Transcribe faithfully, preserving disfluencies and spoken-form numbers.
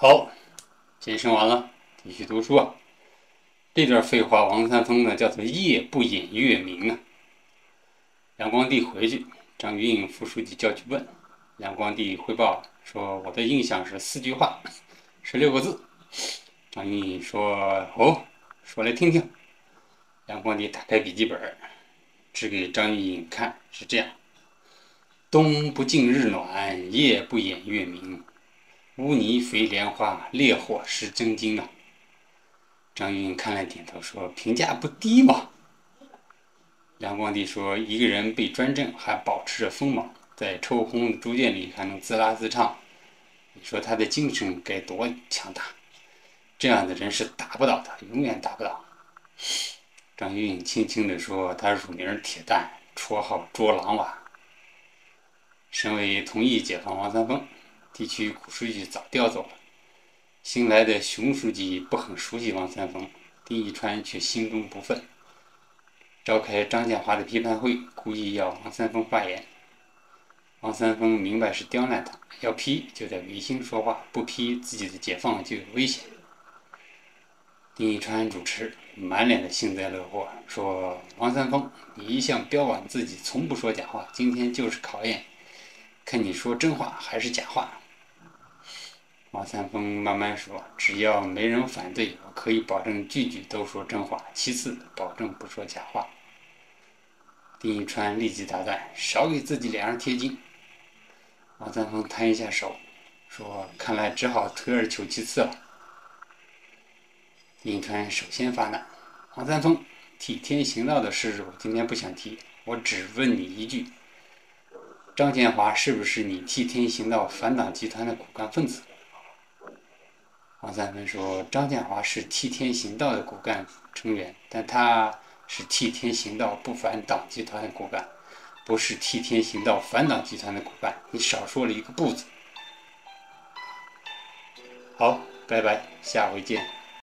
好，健身完了，继续读书啊。这段废话，王三丰呢叫做夜不掩月明啊。梁光帝回去，张云颖副书记叫去问，梁光帝汇报说：“我的印象是四句话，十六个字。”张云颖说：“哦，说来听听。”梁光帝打开笔记本，指给张云颖看，是这样：冬不尽日暖，夜不掩月明。污泥肥莲花，烈火失真经啊！张云看了点头说：“评价不低嘛。”梁光帝说：“一个人被专政还保持着锋芒，在臭烘的猪圈里还能自拉自唱，你说他的精神该多强大？这样的人是打不倒的，永远打不倒。”张云轻轻地说：“他乳名铁蛋，绰号捉狼娃。”省委同意解放王三丰，地区古书记早调走了。新来的熊书记不很熟悉王三丰，丁义川却心中不忿，召开张建华的批判会，故意要王三丰发言。王三丰明白是刁难他，要批就得违心说话，不批自己的解放就有危险。丁义川主持，满脸的幸灾乐祸，说：“王三丰，你一向标榜自己从不说假话，今天就是考验，看你说真话还是假话。”王三丰慢慢说：“只要没人反对，我可以保证句句都说真话。其次，保证不说假话。”丁义川立即打断：“少给自己脸上贴金。”王三丰摊一下手，说：“看来只好退而求其次了。”丁义川首先发难：“王三丰，替天行道的事我今天不想提，我只问你一句：张建华是不是你替天行道反党集团的骨干分子？”王三丰说：“张建华是替天行道的骨干成员，但他是替天行道不反党集团的骨干，不是替天行道反党集团的骨干。你少说了一个不字。”好，拜拜，下回见。